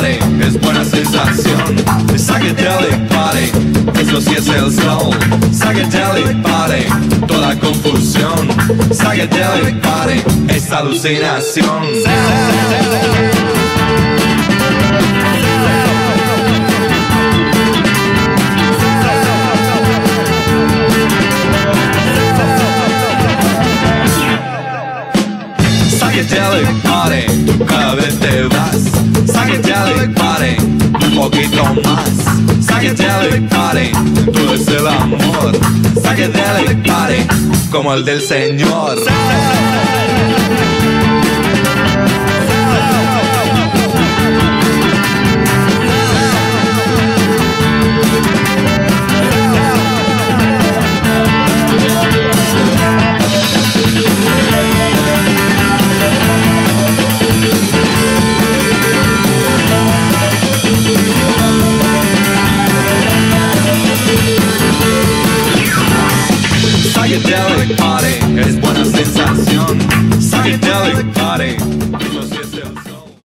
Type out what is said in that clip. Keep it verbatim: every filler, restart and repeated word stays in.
party es buena sensación. Psychedelic party, eso sí es el soul. Psychedelic party, toda confusión. Psychedelic party es alucinación. Psychedelic party, cada vez te vas. Psychedelic party, un poquito más. Psychedelic party, todo es el amor. Psychedelic party, como el del Señor. Psychedelic party es buena sensación. Psychedelic party, eso sí es el